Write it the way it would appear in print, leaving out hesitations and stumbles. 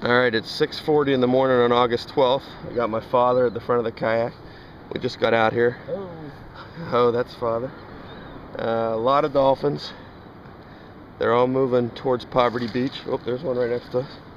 Alright, it's 6:40 in the morning on August 12th. I got my father at the front of the kayak. We just got out here. Oh, that's father. A lot of dolphins. They're all moving towards Poverty Beach. Oh, there's one right next to us.